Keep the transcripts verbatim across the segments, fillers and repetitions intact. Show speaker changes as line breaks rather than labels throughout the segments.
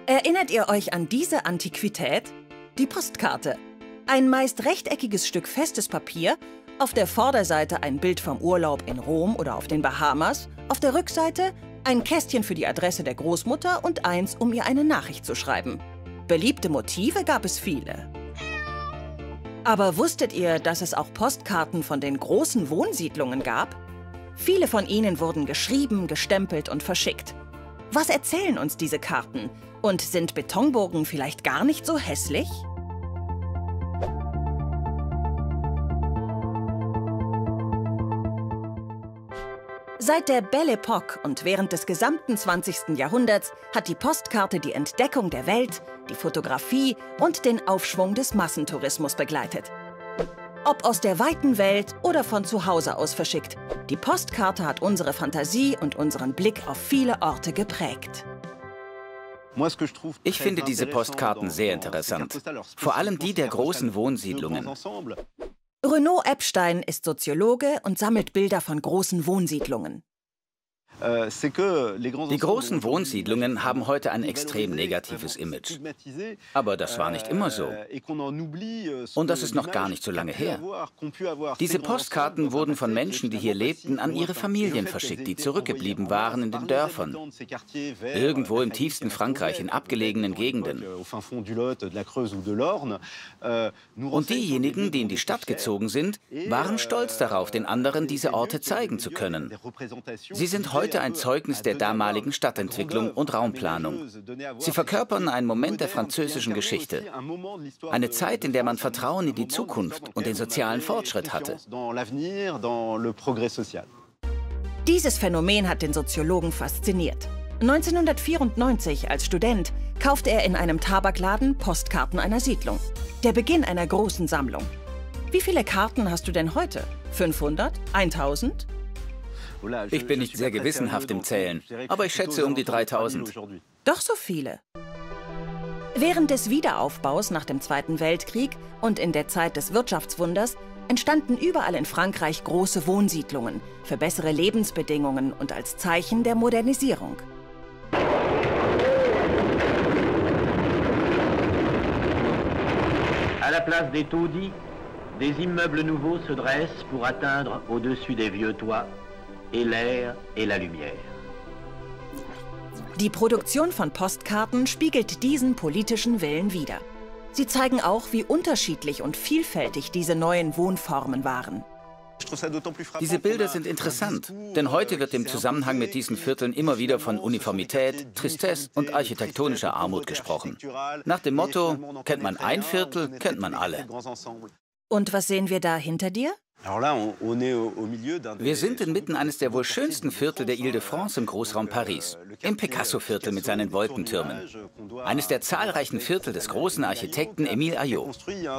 Erinnert ihr euch an diese Antiquität? Die Postkarte. Ein meist rechteckiges Stück festes Papier, auf der Vorderseite ein Bild vom Urlaub in Rom oder auf den Bahamas, auf der Rückseite ein Kästchen für die Adresse der Großmutter und eins, um ihr eine Nachricht zu schreiben. Beliebte Motive gab es viele. Aber wusstet ihr, dass es auch Postkarten von den großen Wohnsiedlungen gab? Viele von ihnen wurden geschrieben, gestempelt und verschickt. Was erzählen uns diese Karten? Und sind Betonburgen vielleicht gar nicht so hässlich? Seit der Belle Époque und während des gesamten zwanzigsten Jahrhunderts hat die Postkarte die Entdeckung der Welt, die Fotografie und den Aufschwung des Massentourismus begleitet. Ob aus der weiten Welt oder von zu Hause aus verschickt, die Postkarte hat unsere Fantasie und unseren Blick auf viele Orte geprägt.
Ich finde diese Postkarten sehr interessant, vor allem die der großen Wohnsiedlungen.
Renaud Epstein ist Soziologe und sammelt Bilder von großen Wohnsiedlungen.
Die großen Wohnsiedlungen haben heute ein extrem negatives Image. Aber das war nicht immer so. Und das ist noch gar nicht so lange her. Diese Postkarten wurden von Menschen, die hier lebten, an ihre Familien verschickt, die zurückgeblieben waren in den Dörfern. Irgendwo im tiefsten Frankreich, in abgelegenen Gegenden. Und diejenigen, die in die Stadt gezogen sind, waren stolz darauf, den anderen diese Orte zeigen zu können. Sie sind heute ein Zeugnis der damaligen Stadtentwicklung und Raumplanung. Sie verkörpern einen Moment der französischen Geschichte. Eine Zeit, in der man Vertrauen in die Zukunft und den sozialen Fortschritt hatte.
Dieses Phänomen hat den Soziologen fasziniert. neunzehnhundertvierundneunzig als Student kaufte er in einem Tabakladen Postkarten einer Siedlung. Der Beginn einer großen Sammlung. Wie viele Karten hast du denn heute? fünfhundert? tausend?
Ich bin nicht sehr gewissenhaft im Zählen, aber ich schätze um die dreitausend.
Doch so viele. Während des Wiederaufbaus nach dem Zweiten Weltkrieg und in der Zeit des Wirtschaftswunders entstanden überall in Frankreich große Wohnsiedlungen für bessere Lebensbedingungen und als Zeichen der Modernisierung.
À la place des taudis, des immeubles nouveaux se dressent pour atteindre au-dessus des vieux toits et l'air et la lumière.
Die Produktion von Postkarten spiegelt diesen politischen Willen wider. Sie zeigen auch, wie unterschiedlich und vielfältig diese neuen Wohnformen waren.
Diese Bilder sind interessant, denn heute wird im Zusammenhang mit diesen Vierteln immer wieder von Uniformität, Tristesse und architektonischer Armut gesprochen. Nach dem Motto, kennt man ein Viertel, kennt man alle.
Und was sehen wir da hinter dir?
Wir sind inmitten eines der wohl schönsten Viertel der Ile-de-France im Großraum Paris, im Picasso-Viertel mit seinen Wolkentürmen. Eines der zahlreichen Viertel des großen Architekten Émile Aillaud.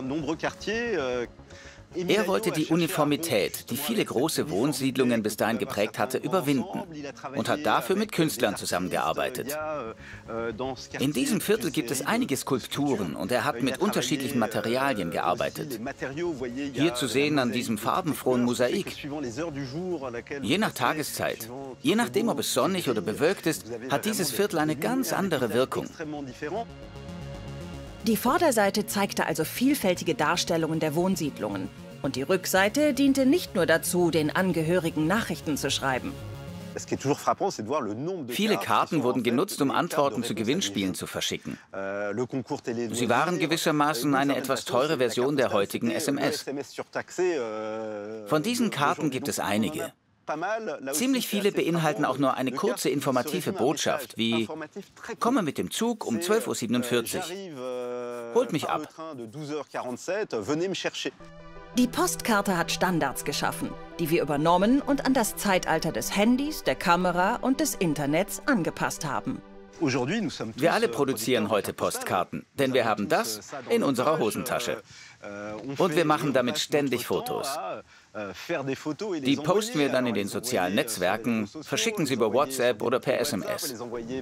Er wollte die Uniformität, die viele große Wohnsiedlungen bis dahin geprägt hatte, überwinden und hat dafür mit Künstlern zusammengearbeitet. In diesem Viertel gibt es einige Skulpturen und er hat mit unterschiedlichen Materialien gearbeitet. Hier zu sehen an diesem farbenfrohen Mosaik. Je nach Tageszeit, je nachdem, ob es sonnig oder bewölkt ist, hat dieses Viertel eine ganz andere Wirkung.
Die Vorderseite zeigte also vielfältige Darstellungen der Wohnsiedlungen. Und die Rückseite diente nicht nur dazu, den Angehörigen Nachrichten zu schreiben.
Viele Karten wurden genutzt, um Antworten zu Gewinnspielen zu verschicken. Sie waren gewissermaßen eine etwas teure Version der heutigen S M S. Von diesen Karten gibt es einige. Ziemlich viele beinhalten auch nur eine kurze informative Botschaft, wie „Komme mit dem Zug um zwölf Uhr siebenundvierzig. Holt mich ab."
Die Postkarte hat Standards geschaffen, die wir übernommen und an das Zeitalter des Handys, der Kamera und des Internets angepasst haben.
Wir alle produzieren heute Postkarten, denn wir haben das in unserer Hosentasche. Und wir machen damit ständig Fotos. Die posten wir dann in den sozialen Netzwerken, verschicken sie über WhatsApp oder per S M S.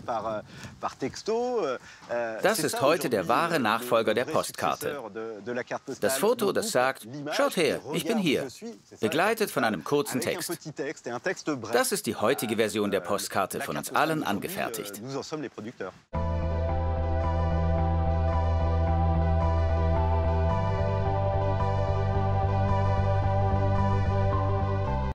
Das ist heute der wahre Nachfolger der Postkarte. Das Foto, das sagt, schaut her, ich bin hier, begleitet von einem kurzen Text. Das ist die heutige Version der Postkarte, von uns allen angefertigt.